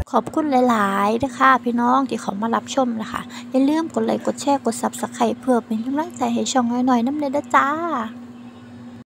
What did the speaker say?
ขอบคุณหลายๆนะคะพี่น้องที่เขามารับชมนะคะอย่าลืมกดไลค์กดแชร์กด Subscribe เพื่อเป็นกำลังใจให้ช่องน้อยๆน้ำเด้อจ้า